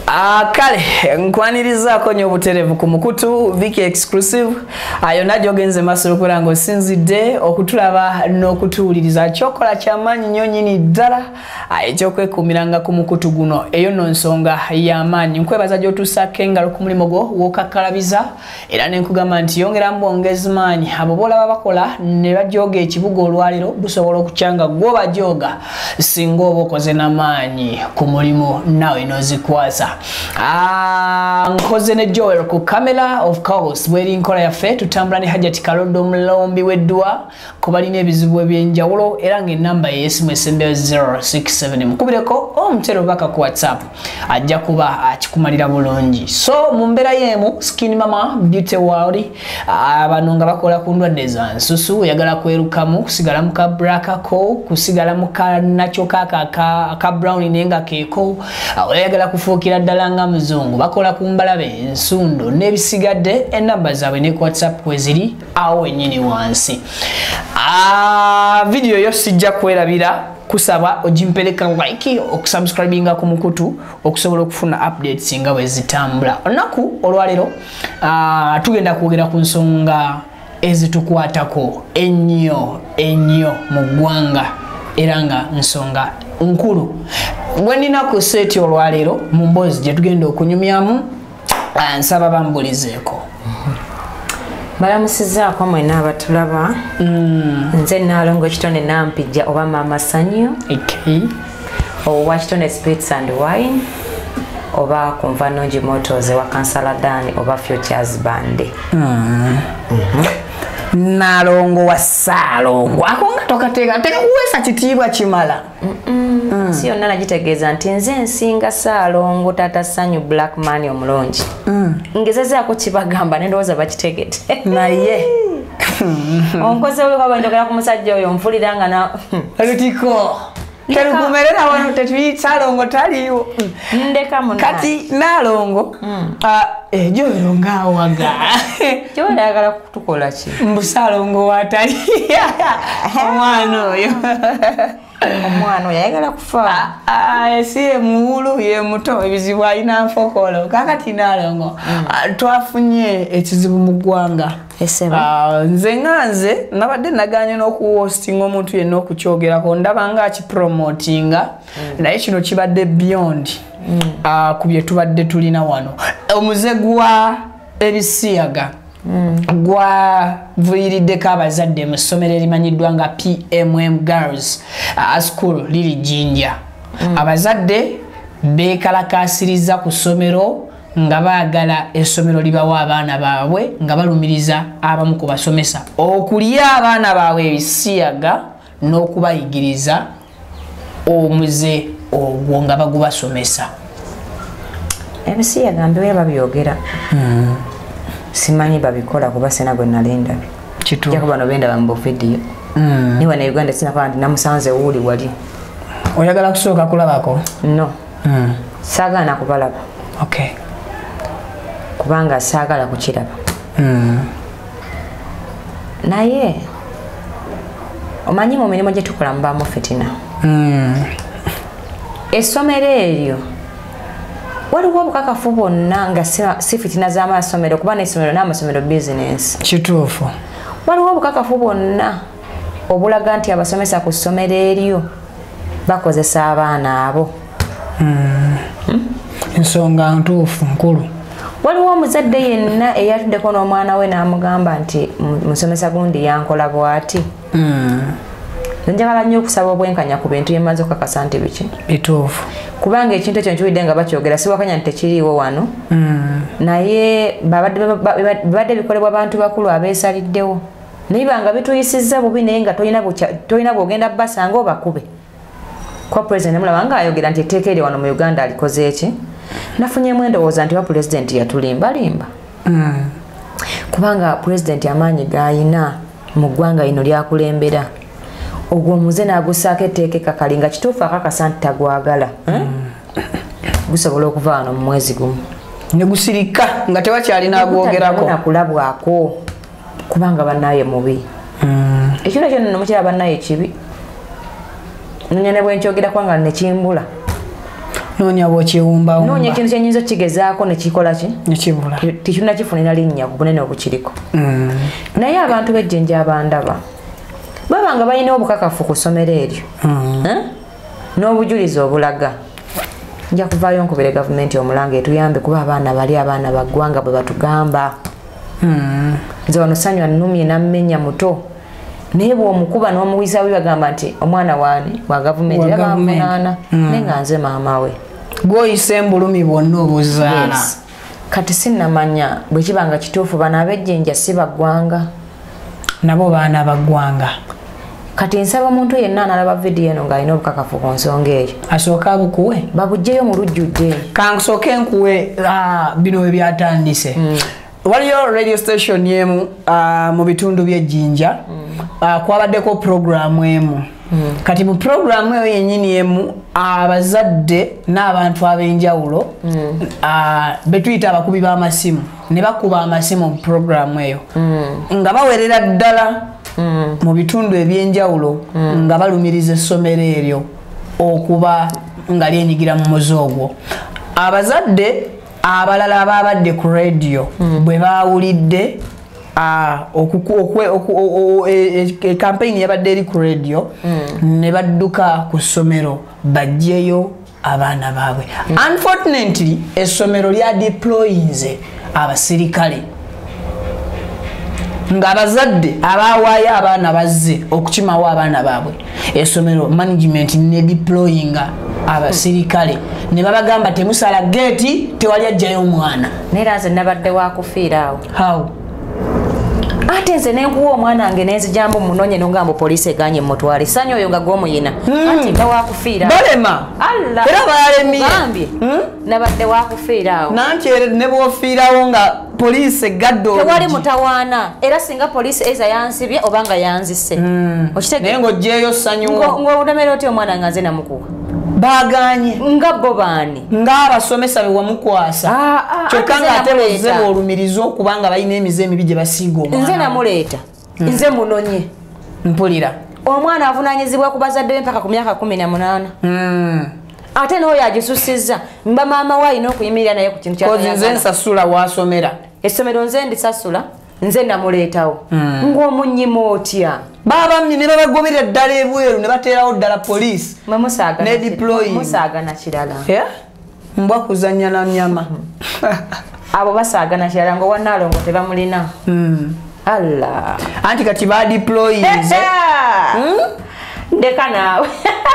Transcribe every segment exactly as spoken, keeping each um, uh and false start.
Ah kale nkwaniriza ko nyo buterevu ku mukutu Viki exclusive ayo najo genze masoro kurango sinzide okutulaba n'okutuuliriza chokola kyamanyi nyonyini ddala ekyo kwekumiranga ku mukutu guno eyo no nsonga y'amaanyi nkwebaza gyo tusake ngalo ku mulimo gwo wokakalabiza era nenkugamba nti yongera mbongezi maanyi abo bola bakola ne bajoga ekibuga olwaliro busobola okukyanga gwo bajoga singa obokoze n'amaanyi ku mulimo nawe nozikwasa. Ah, nkoze ne Joel ku camera of course weri nkola ya fe tutambula ne Hajati Karodo Mulombi weddwa kubalina ebizibu ebyenjawulo era nge number yesimu esembe zero six seven mukubireko omutero baka ku WhatsApp ajja kuba akikumalira bulungi. So mumbera yemu Skin Mama Beauty World abanonga bakola ku ndwadde za nsusu yagala kwerukamu kusigala muka braka ko kusigala muka nacho kaka ka, ka brown nenga keko yagala kufuukira ddala muzungu bakola kumbalabe ensundo nebisigadde enamba zaabwe ne WhatsApp weziri awo enyini wansi. Ah video yo sijja kwerabira kusaba ojimpeleka like okusubscribinga ku mukutu okusobola okufuna updates nga wezitambula. Onaku olwalero ah tugenda kwogera ku nsonga ezitukwatako ennyo ennyo mu ggwanga era nga nsonga nkulu. Wenina ku seti olwalero mu mbozi gye tugenda okunyumyamu nsaba bambulizeeko. Balamusizaako mwena abatulaba. Mm. Nze Nalongo Kitonde Nampijja oba Mama Sanyu. Okay. Owa Kitonde Spirits and Wine. Oba Kumva Nongi Motors wa Kansaladani oba Futures Band. Mm. Mm-hmm. Nalongo wa Salongo akonga tokateka teka uwesa kitiibwa kimala. Mm -mm. Mm. Siyo nana jitegeeza nti nze nsinga Salongo Tata Sanyu Black Man omulungi. Mm. Ngezeze ako kibagamba nendoza bakitegete. Naye. Onkoze we kwa bandokera ku musajja oyo mfuliranga na Alutiko. Terugumerera wano tetwi Salongo taliyo. Ndeka munana. Kati Nalongo. Mm. Ah eh Joel ngawaga. Joel agala kutukola ki? Mbu Salongo watali. Omwana oyo. Omwana oyo ayagala kufa. Ah esi muhulu ye muto ebizibu alina nfokolo kakati Nalongo. Mm. Twafunye ekizibu mu ggwanga. Eseba. Ah nze nganze nabadde naganye n'okuhosting omuntu yenna okukyogerako ndaba nga akipromotinga. Mm. Naye kino kibadde beyond. Mm. Ah kubye tubadde tulina wano. Omuze gwa ebisiyaga. Mm. Gwa vuyirideko abazadde mu ssomero erimanyiddwa nga P M M Girls uh, School liri Jinja. Mm. Abazadde bekalakasiriza ku ssomero nga baagala essomero libawa abaana baabwe nga balumiriza abamu ku basomesa okulya abaana baabwe ebisiyaga n'okubayigiriza omuze ogwo nga bagubasomesa. Ebisiyaga mbeera babyogera. Mm. Simanyi babikola kuba sena gwe nalinda. Kitu. Jako bano benda bambo video. Mm. Niwa na Uganda sina kwa namusanze uli wali. Oyagala kusoka kulabako? No. Mm. Saga na kubalaba. Okay. Kubanga saga la kuchiraba. Mm. Naye omanyi mu mirimo gye tukola mbamu fitina. Mm. Essomero eryo waliwo obukakafu bonna nga si fitina z'amasomero kuba n'essomero n'amasomero business. Kituufu. Waliwo obukakafu bonna obulaga nti abasomesa ku ssomero eryo bakozesa abaana abo. Mm. Hmm? Ensonga ntuufu nkulu. Waliwo omuzadde yenna eyatuddeko n'omwana we n'amugamba nti musomesa gundi yankola bw'ati. Mm. Njagala nnyo okusaba obwenkanya ku bintu byemaze okukakasa nti biki. Bituufu. Kubanga ekintu ekyo nkiwulidde nga bakyogera siwakanya nti tekiriiwo wano. Mm. Naye babadde bikolebwa abantu bakulu abeesaliddewo. Naye banga bituyisizza bubi naye nga tolina bw'ogenda basanga obakube. Kwa President mulaba nga ayogera nti etteeka eryo wano mu Uganda alikoze eki. Nafunyemu endowooza nti wa President yatulimbalimba. Mm. Kubanga President amaanyi g'ayina mu ggwanga lino lyakulembera. Ogwo muze n'agussaako etteeka ekkakali nga kituufu akakasa nti tagwagala. Mm. Gusobola okuva wano mu mwezi gumu. Ne gusirika nga tewakyalina agwogerako. Nakulabwako kubanga bannaye mubi. Mm. Ekiro ekyo nno mukyala bannaye kibi. Nnyene bwe nkyogerako nga ne kimbula. nonya bokiwumba wumba nonya ekintu kyenyinza kigezaako nekikola ki nekibula tikirina kifunira linnya ku bunene obukiriko mm. naye abantu b'ejjenja abandaba baba nga balina obukakafu ku ssomero eryo mm. eh? n'obujulizi obulaga nja kuvaayo nkubire gavumenti omulanga etuyambe kuba abaana bali abaana baggwanga bwe batugamba mm. nze wano sanywa nnumye nammenya muto naye bw'omukuba n'omuwisa we bagamba nti omwana waani wa gavumenti yabamunaana mm. naye nga nze maama we gw'oyisa embulumi bwonna obuzaala yes. kati sinnamanya bwe kiba nga kituufu bano ab'ejjenja si baggwanga nabo baana baggwanga kati nsaba omuntu yenna analaba vidiyo eno ng'alina obukakafu ku nsonga eyo asooka abukuwe babuggyeyo mu lujjudde kansooke nkuwe bino we byatandise mm. waliyo radio station yemu uh, mu bitundu by'ejjinja mm. uh, kwabaddeko programu emu mm. kati mu programu eyo yennyini emu abazadde n'abantu ab'enjawulo mm. uh, betuyita abakubi b'amasimu ne bakuba amasimu mu programu eyo mm. nga bawerera ddala mm. mu bitundu eby'enjawulo mm. nga balumiriza essomero eryo okuba nga lyenyigira mu muze ogwo abazadde abalala ababadde ku radio mm. bwe baawulidde campaign yabadde eri ku radio mm. ne badduka ku ssomero bajjeyo abaana baabwe mm. unfortunately essomero lya deployinze abasirikale ng'abazadde abawaayo abaana bazze okukimawo abaana baabwe essomero management ne deployinga abasirikale ne babagamba temusala gate tewali ajjayo omwana neera nze nabadde wakufiira awo how ate nze nenkuwa omwana wange nenzijambo munonye nongamba poliisi eganye mutwale sanya oyo nga gwomuyina mm. ati nga wakufiira balema alla era balemye mm? nabadde wakufiira awo nanti ne bwofiirawo nga poliisi egadde tewali mutawaana era singa poliisi eza yansibye obanga yanzise mm. naye ng'oggyeyo ssanyuwo ng'olemera oti omwana nga nze namukuwa baganye nga bo baani ng'abasomesa be wamukwasa kyokka ng'ate bozze boolumiriza okubanga balina emize emibi gye basiiga omwana nze namuleeta nze munonye mpulira omwana avunaanyizibwa ku bazadde be mpaka ku myaka kumi na munaana ate n'oyo agisusizza mba maama we alina okuyimirira naye ku kintu kykozi nze nsasula wasomera essomero nze ndisasula nze namuleetawo ng'omunyima otya babamye ne babagobera ddala ebweru ne bateerawo ddala poliisi ne deploying musaagana kirala mbwa kuzannya na nyama abo basaagana kirala ng'owannaalongo tebamulina alla anti kati badeployinze ndeka naawe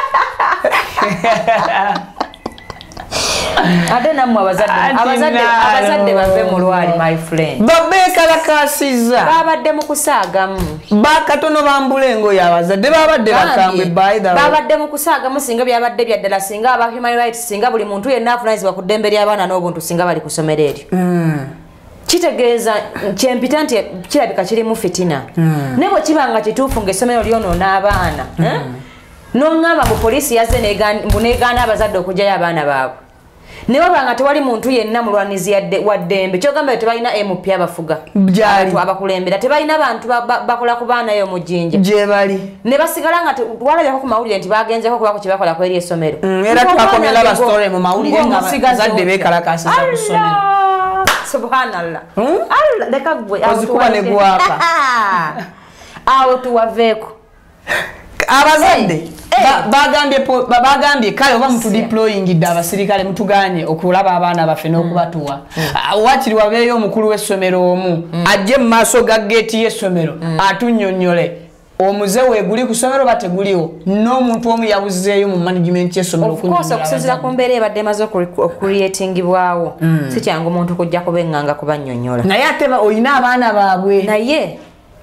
ate nammwe abazadde bave mu lwali my friend babeekalakasiza babadde mu kusaagamu bakatono bambula engoyo abazadde babadde bakambwe babadde mu kusaagamu singa byabadde byaddala singa aba human rights singa buli muntu yenna afunanyizibwa ku ddembe ly'abaana n'obuntu singa bali ku ssomero eryo kitegeeza kyempita nti kirabika kirimu fitina naye bwe kiba nga kituufu ng'essomero lyonoona abaana n'oŋŋamba mu poliisi yazze neegaana abazadde okugyayo abaana baabwe ne baba nga tewali muntu yenna mulwanizi wa ddembe kyogamba tebalina M P abafuga abantu abakulembera tebalina bantu bakola ku baana eyo mu jjinja gye bali ne basigala nga walabyako ku mawulire nti bagenzeko kuba ku kye bakola ku eri essomero era twakomera ba story mu mawulire nga bazadde beekalakasiza ku ssomero subhanallah allah leka gwe ozikuba ne gwaka awo tuwaveeko abazadde bagambye bagambye kale oba mutu deployingidde abasirikale mutuganye okulaba abaana baffe n'okubatuwa wakiri wabeeyo omukulu w'essomero omu ajje mu maaso ga geeti y'essomero atunnyonnyole omuze weeguli ku ssomero bateguliwo n'omuntu omu yabuzeeyo mu management y'essomero okusinziira ku mbeera ebadde emaze okucreatingibwawo si kyangu omuntu kujja kubeŋŋanga kubannyonnyola naye ate olina abaana baabwe naye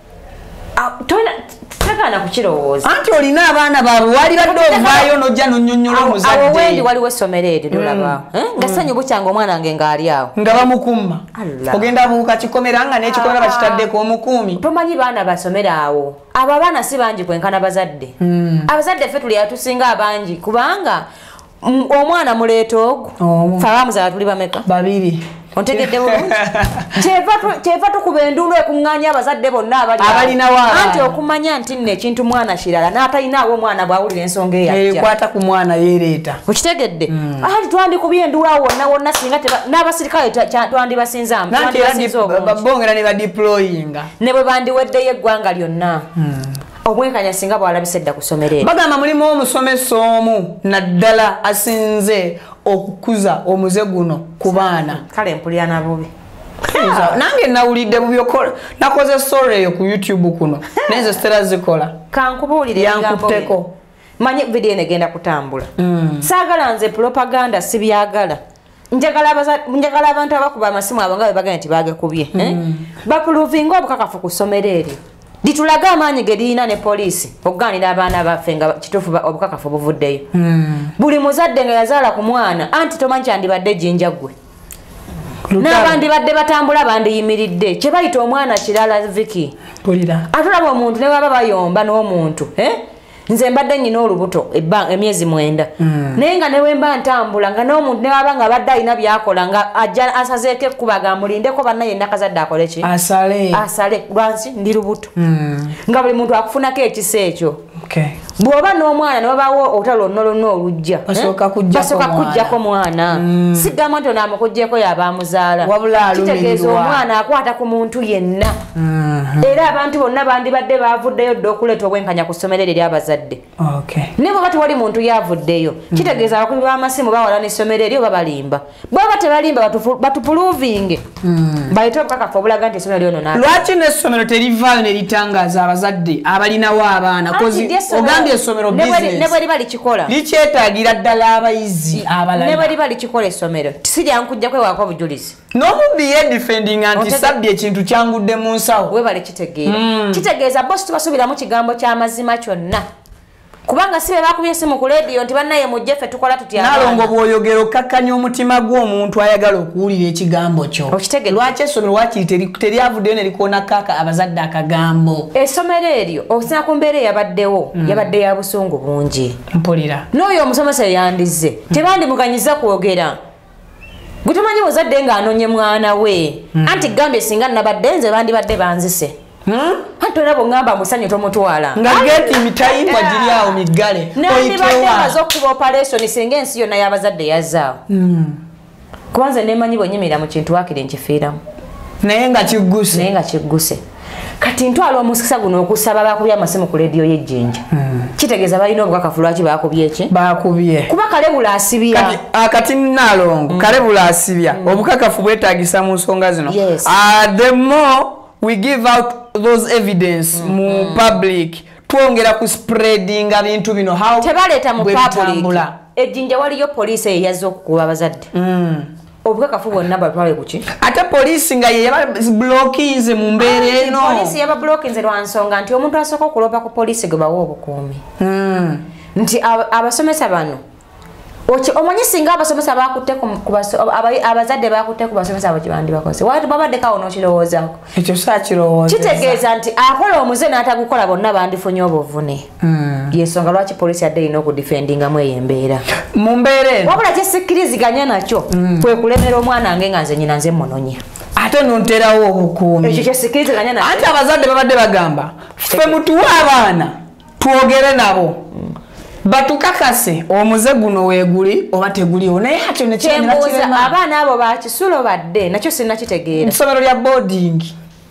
tagana kukirowooza anti olina abaana baabwe wali badde ovaayo nojja nonyonnyola omuzadde awo wendi waliwo essomero eryo lyolabaawo nga ssanyu bukyanga omwana wange ng'ali awo nga bamukumma ogenda buuka kikomera nga n'ekikomera bakitaddeko omukuumi tomanyi baana basomero awo abo abaana si bangi kwenkana bazadde abazadde ffe tuli atusinga abangi kubanga omwana muleeta ogwo fe abaamuzaala tuli bameka babiri ontegedde bulungi kyeva tukuba enduulu ekuŋŋaanya abazadde bonna abalinawo anti okumanya nti nno ekintu mwana kirala n'atalinaawo omwana bw'awulira ensonga eyajja ekwata ku mwana yeereeta okitegedde ali twandikubye enduulu awo wonna wonna singa n'abasirikale twandibasinza bongera ne badiployinga ne bwe bandiweddeyo eggwanga lyonna obwenkanya singa bwalabise edda ku ssomero eryo bagamba mulimu omusomesa omu naddala asinze okukuza omuze guno ku baana kale mpulira nabubi nange nawulidde bubyokola nakoze story eyo ku YouTube kuno nezo stera zikola kankubuulire yankuteko manyi video negenda kutambula saagala nze propaganda sibyagala njagala abantu abakuba amasimu abo nga bwe bagenda nti bagakubye bapuluvinga obukakafu ku ssomero eryo litulaga amaanyi ge lirina ne poliisi okugaanira abaana baffe nga kituufu obukakafu buvuddeyo buli muzadde nga yazaala ku mwana anti tomanyi kyandibadde jjinja ggwe n'abandibadde batambula bandiyimiridde kye bayita omwana kirala viki atulaba omuntu ne baba bayomba n'omuntu nze mbadde nnyina olubuto emyezi mwenda naye nga ne wemba ntambula nga n'omuntu ne waba nga abadde alina byakola nga ajja asazeeko ekkuba gamulindeko banna yenna kazadde akole ki asale asale lwansi ndi lubuto nga buli muntu akufunako ekisa ekyo bw'oba n'omwana ne wabaawo olutalo lonna lonna olujja basooka kujjako mwana sigamba nti onaamukuggyeko yabaamuzaala kitegeeza omwana akwata ku muntu yenna era abantu bonna bandibadde baavuddeyo dda okuleeta obwenkanya ku ssomero eryo ery'abazadde naye bw'oba tewali muntu yavuddeyo kitegeeza abakubi b'amasimu bawala n'essomero eryo babalimba bw'oba tebalimba batupuluvinge bayite obukakafu obulaga nti essomero lyono lwaki n'essomero terivaayo ne litangaaza abazadde abalinawo abaana ogambye essomero ne bwe liba likikola likyetaagira ddala abayizi abalala ne bwe liba likikola essomero tisirya nkujja kwewaako obujulizi n'omubbi yedifendinga nti sabbi ekintu kyangudde mu nsawo webale kitegeera kitegeeza bosi tubasuubiramu kigambo ky'amazima kyonna kubanga si be bakubye essimu ku leediyo nti bannaye mujje ffe tukola tutya naalongo bw'oyogera okkakkanya omutima gw'omuntu ayagala okuwulira ekigambo kyo lwaki essomero waakiri teryavuddeyo ne likoonako abazadde akagambo essomero eryo okusina ku mbeera eyabaddewo yabadde ya busungu bungi mpulira n'oyo omusomesa yandize tebandimuganyiza kwogera gwe tomanyi muzadde ng'anoonye mwana we anti gambye singa nabadde nze bandibadde banzise anti olaba ngamba musanye tomutwala nga geti mitayimbwa giri awo miggale nandibadde maze okuba operation singa ensi yonna y'abazadde yazaawo kubanza nemanyi bwenyimirira mu kintu wakiri nkifiiramu naye nga kigguse naye nga kigguse kati ntwala omusikisa guno okusaba bakubye amasimu ku leediyo y'ejjinja kitegeeza balina obukakafu lwaki bakubye eki bakubye kuba kalebula asibya kati naalongo kalebula asibya obukakafu bwetaagisa mu nsonga zino the more we give out those evidence mu public twongera ku spreading bintu bino how tebaleta mu public ejjinja waliyo poliisi eyazze okukuba abazadde obukakafu bwonna batwale kuki ate poliisi nga ye yabablokinze mu mbeera eno poliisi yabablokinze lwa nsonga nti omuntu asooka okulopa ku poliisi gwe bawa obukuumi nti abasomesa bano omanyi singa abasomesa bakutte abazadde bakutte ku basomesa abo kibandi bakoze babadde kawo n'okirowoozaako ekyo saakirowooza kitegeeza nti akola omuze n'atagukola bonna bandifunye obuvune yensonga lwaki poliisi yadde erina okudifendingamu eyo embeera mu mbeera eno wabula kyesikkiriziganya nakyo kwe kulemera omwana nge nga nze nyina nze munonya ate nonterawo obukuumi ekyo kyesikkiriziganya nakyo anti abazadde babadde bagamba ffe mutuwe abaana twogere nabo batukakase omuze guno weeguli oba teguliwo naye atyo nekyembuuza abaana abo bakisulo badde nakyo sinnakitegeera essomero lya boarding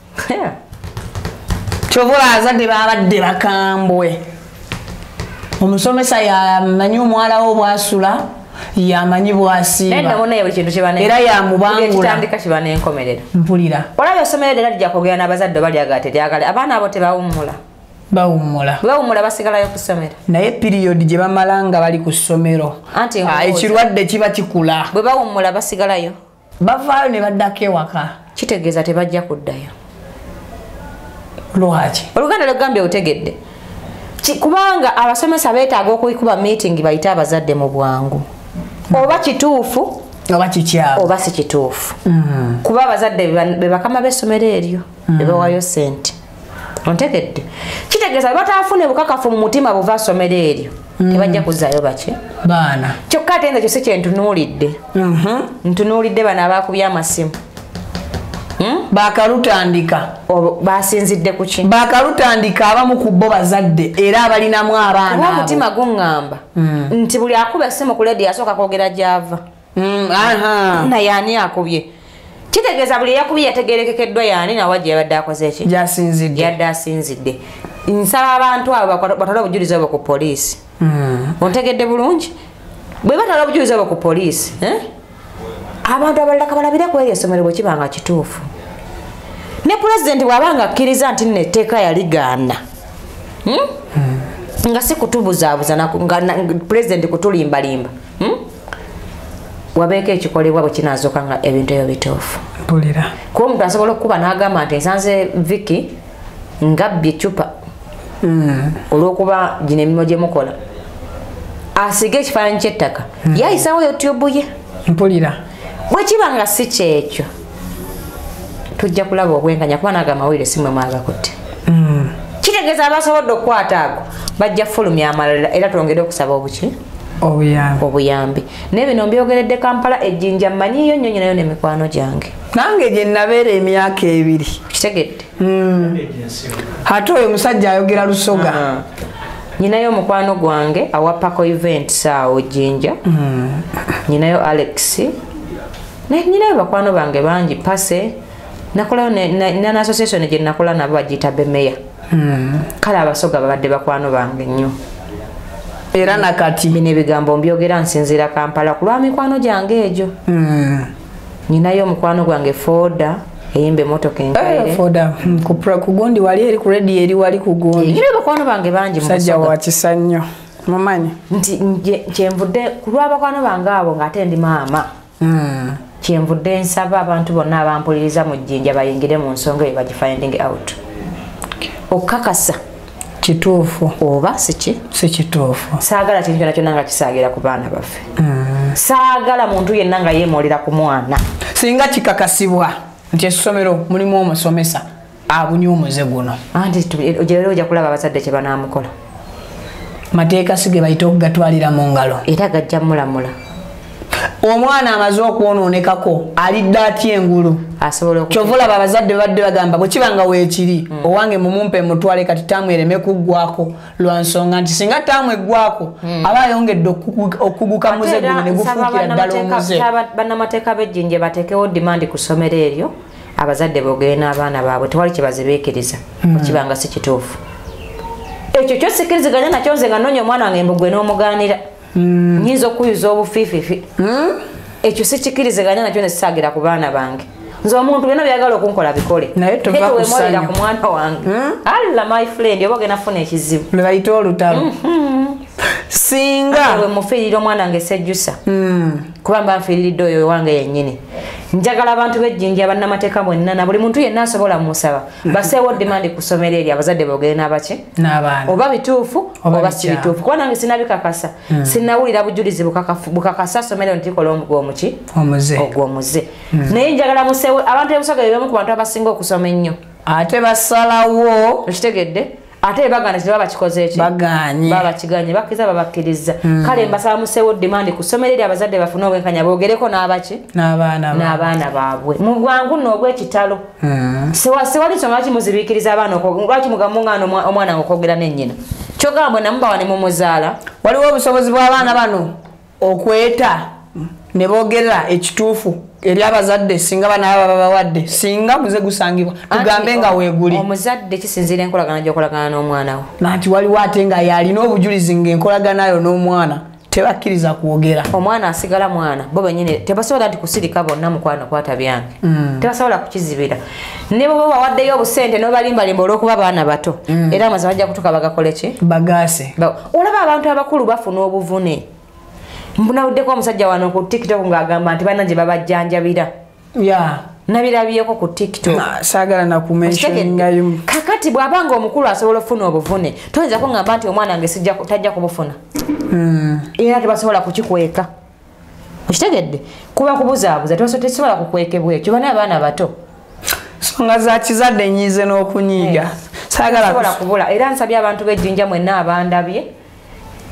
kyobola abazadde babadde bakambwe omusomesa yamanyi omwalawo bwasula yamanyi bwasiiba era yamubangula kiba n'enkomerero mpulira olaba essomero era lijja kwogera n'abazadde balyaga teryagala abaana abo tebawummula bawummula bawummula basigalayo ku ssomero naye piriyodi gye bamala nga bali ku ssomero ekirwadde kiba kikula bwe bawummula basigalayo bavaayo ne baddako ewaka kitegeeza tebajja kuddayo lwaki oluganda lwegambye otegedde kubanga abasomesa beetaaga okuyikuba meeting bayite abazadde mu bwangu oba kituufu oba kikyabu oba si kituufu kuba abazadde be bakama b'essomero eryo bebawayo sente ontegedde kitegeeza batafune bukakafu mu mutima buva ssomero eryo tebajja kuzaayo baki baana kyokka ate nze kyo si kyentunuulidde ntunuulidde bano abakubye amasimu bakalutandika basinzidde ku ki bakalutandika abamu ku bo bazadde era abalinamu abaana kuba omutima guŋŋamba nti buli akuba essimu ku ledi asooka kwogera gy'ava naye ani akubye kitegeeza buli eyakubye yategerekekeddwa yaani nawa gye yabadde akoze eki gyasinzidde yadde asinzidde nsaba abantu abo batwale obujulizi obwo ku poliisi ontegedde bulungi bwe batwala obujulizi obwo ku poliisi abantu abalala kabalabire ku eri essomero bwe kiba nga kituufu ne pulezidenti bw'abanga akkiriza nti nno etteeka yaligaana nga si kutubuzaabuza nga pulezidenti kutulimbalimba wabeeko ekikolebwa bwe kinaazuuka nga ebintu ebyo bituufu kuba omuntu asobola okukuba n'agamba nti nsanze Vicky ngabbye ecupa olw'okuba gino emirimu gye mukola asiga ekifaananyi ky'ettaka yayisawo youtube ye mpulira bwe kiba nga si kyekyo tujja kulaba obwenkanya kuba naga amawulire simwe mwagakutte kitegeeza abasobodde okukwata ago bajja fulumya amalala era twongere okusaba obuki obuyambi obuyambi naye bino mbyogeredde Kampala ejjinja mmanyiyo nnyo nyinayo n'emikwano gyange nange gye nabeera emyaka ebiri kitegedde ate oyo musajja ayogera lusoga nyinayo omukwano gwange awa Paco event saawo ejjinja nyinayo Alex nyinayo bakwano bange bangi pase nakolayo nana association gye nakola nabo bagiyita bemeya kale abasoga babadde bakwano bange nnyo era nakati bino ebigambo mbyogera nsinziira Kampala ku lwa mikwano gyange egyo nyinayo omukwano gwange Foda eyimba emotoka enkaire Foda ku gundi wali eri ku radio eri wali ku gundi nyinayo bakwano bange bangi musajja wa kisa nnyo mumanyi nti kyenvudde ku lwa bakwano bange abo ng'ate ndi maama kyenvudde nsaba abantu bonna abampuliriza mu jjinja bayingire mu nsonga eyo bagi finding out okakasa kituufu oba siki si kituufu saagala kintu kyonna kyonna nga kisaagira ku baana baffe saagala muntu yenna nga yeemolera ku mwana singa kikakasibwa nti essomero mulimu omusomesa abunye omuze guno anti ogyerera ojja kulaba abazadde kye banaamukola mateeka sige bayita okugatwalira mu ngalo era gajja mulamula omwana amaze okwonoonekako alidde atya engulu kyova olaba abazadde badde bagamba bwe kiba nga weekiri owange mumumpe mutwale kati taamu ereme kuggwako lwa nsonga nti singa taamu eggwako aba ayongedde okuguka muze guno ne gufuukira ddala omuze bannamateeka b'ejjinja bateekewo dimandi ku ssomero eryo abazadde boogere n'abaana baabwe tewali kye bazibeekiriza bwe kiba nga si kituufu ekyo kyosikkiriziganya nakyo nze nga noonya omwana wange mbugwe n'omugaanira nyinza okuyuza obufiififi ekyo sikikiriziganya nakyo nesisaagira ku baana bange nze omuntu byonna byagala okunkola bikole naye towemolera ku mwana wange alla my friend oba ogenda funa ekizibu lwe bayita olutalo singa we mufiirira omwana wange sejjusa kuba mba nfiiriridde oyo wange yennyini njagala abantu b'ejjinja bannamateeka bonna na buli muntu yenna asobola musaba baseewo dimandi ku ssomero eri abazadde boogere n'abaki n'abaana oba bituufu oba si bituufu kuba nange sinabikakasa sinawulira bujulizi bukakasa ssomero nti kola ogw'omuki ogw'omuze naye njagala museewo abantu ebusoga bebemu ku bantu abasinga okusoma ennyo ate basalawo okitegedde ate bagana kiti babakikoze eki baganye babakiganye bakkiriza babakkiriza kale mbasaba museewo dimandi ku ssomero eri abazadde bafune obwenkanya boogereko n'abaki n'abaana baabwe mu bwangu nno obw'ekitalo sewali nsonga lwaki muzibiikiriza abaana lwaki mugamungaana omwana nga okwogera n'ennyina kyogamba bwe namubawa ne mumuzaala waliwo obusobozi bw'abaana bano okweta ne boogerera ekituufu eri abazadde singa banaaba babawadde singa muze gusangibwa tugambe nga weeguli omuzadde kisinziira enkolagana gy'okolagana n'omwana wo nanti waliwo ate nga yalina obujulizi ng'enkolaganayo n'omwana tebakkiriza kwogera omwana asigala mwana bo bennyini tebasobola nti kusirika bonna mukwano kwata byange tebasobola kukizibira ne bwe bawaddeyo obusente n'obalimbalimba olw'okuba baana bato era amaze bajja kutuka bagakole ki bagaase olaba abantu abakulu bafuna obuvune mbunabuddeko omusajja wano ku TikTok ng'agamba nti banna gye babajjanjabira ya nabirabyeko ku TikTok saagala nakumentioningayo kakati bw'abanga omukulu asobola okufuna obuvune toyinza kungamba nti omwana wange tajja kubufuna era tebasobola kukikweka okitegedde kuba kubuzaabuza tesobola kukwekebwa ekyo bana abaana bato nsonga za kizadde nyize n'okunyiiga saagala kubula era nsabye abantu b'ejjinja mwenna abandabye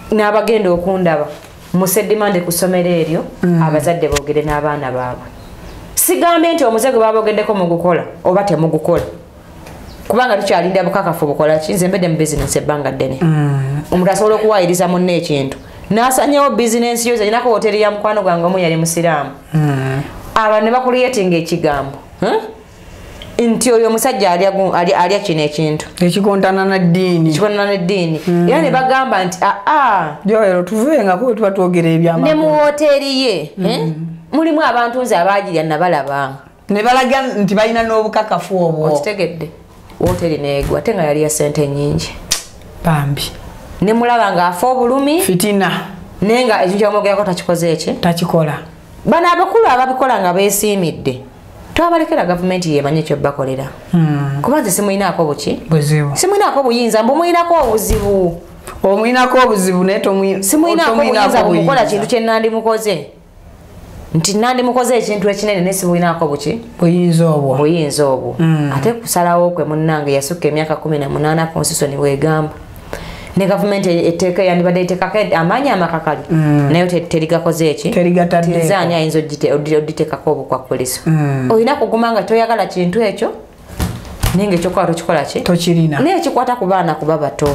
n'abagenda okundaba musedimande ku ssomero eryo abazadde boogere n'abaana baabwe sigambye nti omuze gwe babogeddeko mu gukola oba temugukola kubanga tukyalinda bukakafu bukola ki nze mbedde mu bizinensi ebbanga ddene omuntu asobola okuwaayiriza munne ekintu n'asanyawo bizinensi yo zalinaku hoteri ya mukwano gwange omu yali musiraamu abantu ne bakuliyetinga ekigambo nti oyo omusajja alya kino ekintu ekikontana n'eddiini ekikontana n'eddiini era ne bagamba nti aa joero tuvengako bwe tuba twogera ebyama ne mu hoteri ye mulimu abantu nze abaagirya nabalaba ne balaga nti balina n'obukakafu obwo okitegedde hoteri neegwa ate nga yali ya ssente nnyingi bambi ne mulaba ng'afa obulumi fitina naye nga ekintu kyamwogerako takikoze eki takikola bano abakulu ababikola nga beesiimidde twabalekera gavumenti yemanyi ekyo bakolera kuba nze simuyinaako buki buzibu simuyinaako buyinza mbu muyinako obuzibu omuyinako obuzibu naye simuyinaako buyinza bumukola kintu kye nandimukoze nti nandimukoze ekintu ekinene naye simuyinaako buki buyinza obwo buyinza obwo ate kusalawo kwe munnange yasukka emyaka kumi na munaana konsisoni bwegamba ne gavumenti eteeka yandibadde eteekako amaanyi amakakali naye terigakoze eki tirizaani ayinza oditeekako obukwakuliso olina kuguma nga toyagala kintu ekyo naye nga ekyokola tokikola ki tokirina naye ekikwata ku baana kuba bato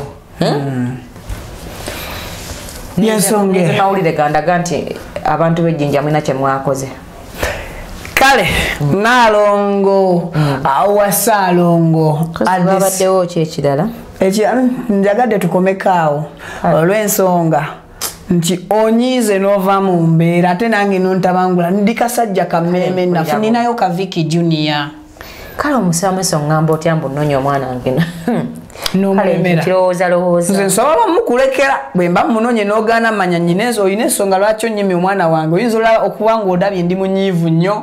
yensonga mawulire gandaga nti abantu b'ejjinja mulina kye mwakoze kale Nalongo awasa Alongo babaddewo ki ekirala njagadde tukomekaawo olw'ensonga nti onyiize n'ova mu mbeera ate nange nontabangula ndi kasajja kammeme nafuninayo ka Vicky Junior kale omusaamu eso ngamba otya mbu nnonya omwana ngena nomwemera kirowooza lowooza nze nsobola omukulekera bwe mba munonye n'ogaana manya nyinezo olina ensonga lwaki onyimye omwana wange oyinza okuba ng'odabye ndi munyiivu nnyo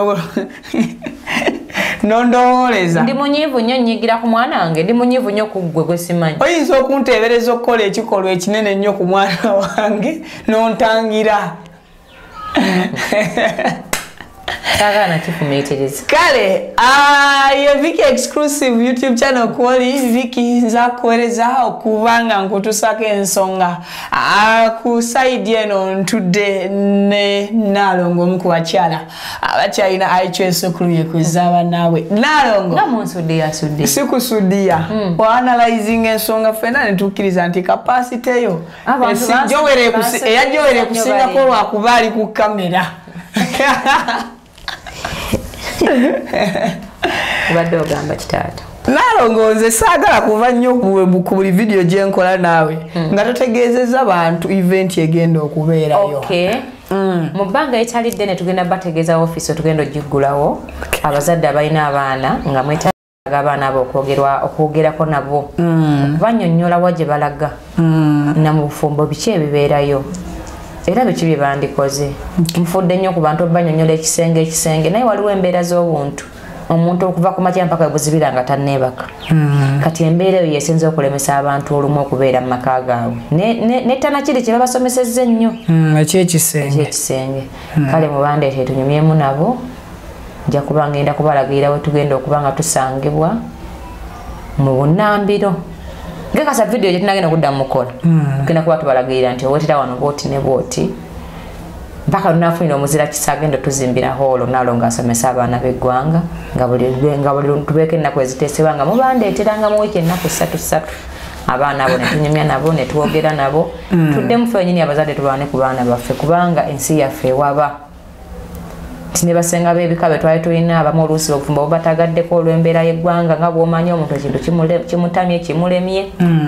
nondowooleza ndi munyiivu nnyo nnyigira ku mwana wange ndi munyiivu nnyo ku ggwe gwe simanyi oyinza okunteebereza okukola ekikolwa ekinene nnyo ku mwana wange nontangira Tagana kifumiitiriza kale ye Vicky exclusive YouTube channel kwoli Vicky nza kueleza okubanga nkutusako ensonga ku side eno ntudde ne Nalongo muku bakyala abakyalina aichweso kulumye kuzaba nawe Nalongo namunsudia sudia sikusudia o analyzing ensonga fena netukiriza nti capacity yo esijowere kusi eyajowere kusinga ko lwakubali ku kamera Ubadde ogamba kitaata Nalongo nze saagala kuva nnyo ku buli video gye nkola naawe nga totegeezezza abantu event egenda okubeerayo. Okay. Mu bbanga etali ddene tugenda bategeeza ofiisi tugenda ogiggulawo abazadde abalina abaana nga mwetaaga abaana abo okwogerwa okwogerako nabo okubannyonnyola wa gye balaga na mu bufumbo biki ebibeerayo. Era biki bye bandikoze nfudde nnyo ku bantu banyonyola ekisenge ekisenge naye waliwo embeera z'obuntu omuntu okuva ku makya mpaka buzibira nga tanneebaka kati embeera eyo yesinza okulemesa abantu olumu okubeera mu maka gaabwe netana kiri kye babasomesezza ennyo ekyekisenge kale mubandeete tunyumyemu nabo nja kuba ngenda kubalagirira we tugenda okuba nga tusangibwa mu bunnambiro ngekasa video gye tunagenda okuddamu mukola tugenda kuba tubalagirira nti owetera wano booti ne booti mpaka lunafunira omuzira kisagenda tuzimbira holo Nalongo asomesa abaana b'eggwanga nga buli tubeeko ennaku eziteesebwa nga mubandeeteranga mu wiiki ennaku ssatu ssatu abaana abo ne tunyumya nabo ne twogera nabo tuddemu ffe wenyini abazadde tubaane ku baana baffe kubanga ensi yaffe ewaba ne basenga b'ebika be twali tulina abamu oluusi obufumbo bubatagaddeko olw'embeera y'eggwanga nga bw'omanyi omuntu ekintu kimutamye kimulemye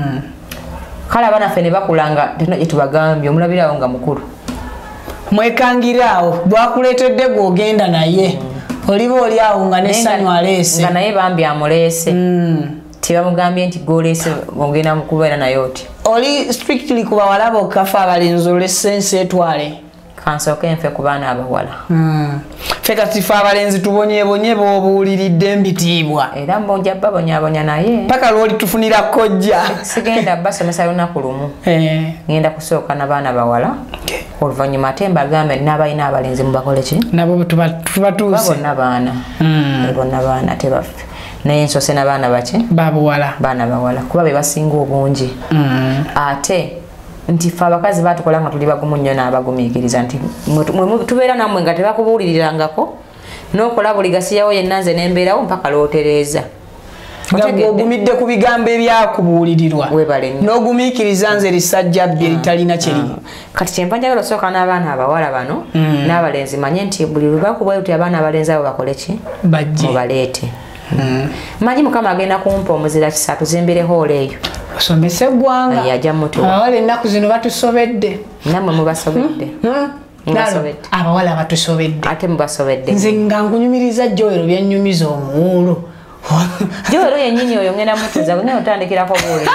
kale abaana ffe ne bakulanga tena gye tubagambye omulabirawo nga mukulu mwekangiraawo bwakuleetedde gw'ogenda naye oliba oli awo nga n'essanyu aleese nga naye bambi amuleese tebamugambye nti gw'oleese ogenda mukubeera naye oti oli strictly ku bawala bokka ffe abalenzi olw'essensi etwale kansooke nfe ku baana abawala ffe kati ffe abalenzi tubonyebonye b'obuuliridde mbitiibwa era mbonja babonyabonya naye paka lwoli tufunira kojja sigenda basomesa lunaku lumu ngenda kusooka n'abaana bawala oluvannyuma ate mbagambe n'abalina abalenzi mubakole ki nabo tubatuuse bonna baana bonna baana ate baffe naye nsose n'abaana baki babuwala baana bawala kuba be basinga obungi ate nti ffe abakazi batukola nga tuli bagumu nnyo n'abagumiikiriza nti mwe tubeera nammwe nga tebakubuulirirangako n'okola buli gasiyawo yenna nze n'embeerawo mpaka lootereeza nga ogumidde ku bigambo ebyakubuulirirwa n'ogumiikiriza nze lisajja bbye litalina kyeri kati kyempa njagala osooka n'abaana abawala bano n'abalenzi manye nti buli lubaku bwe luti abaana abalenzi abo bakole ki mubaleete manyi mukama agenda kumpa omuzira kisa tuzimbire hoolo eyo osomese eggwanga yajja mutuwa abawala ennaku zino batusobedde nammwe mubasobedde abawala batusobedde ate mubasobedde nze nga nkunyumiriza Joel byannyumiza omuwuulu Joel yennyini oyo ngenda mutuza ngenda otandikirako buuliro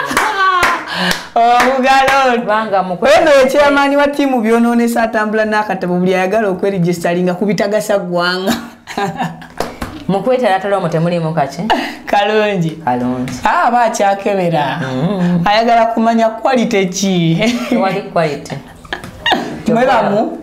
omugalo banga mukwe ono ekyamaani wa ttiimu byonoonesa atambula n'akatabo buli ayagala okweregistalinga ku bitagasa ggwanga mukwetala omwo temulimu kaki kalungi kalungi aba akyakebera ayagala kumanya quality ki wali quality mweramu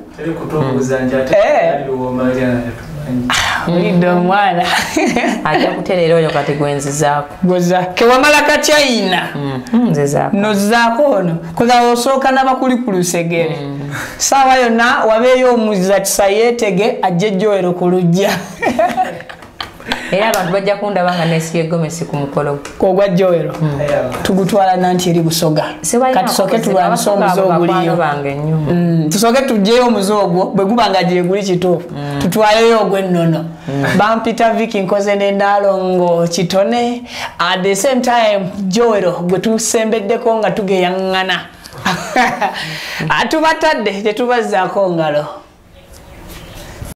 olidde omwana ajja kutereera oyo kati gwenzizaako goza kewamala kacyayina nozaako ono koza osooka n'abakuli ku lusegere saawa yonna wabeeyo omuziza kisa yeetege ajje Joel ku lujja era abantu bajja kundaba nga nesibye gomesi ku mukolo ogwa Joel tugutwala nanti eri Busoga kati soke tulwanisa omuze oguliyo tusoke tugyeyo omuze ogwo bwe guba nga gye guli kituufu tutwaleyo ogw'ennono bampita Vicky nkoze n'endaalongo kitone at the same time Joel gwe tusembeddeko nga tugeyaŋŋana atubatadde tetubazzaako ngalo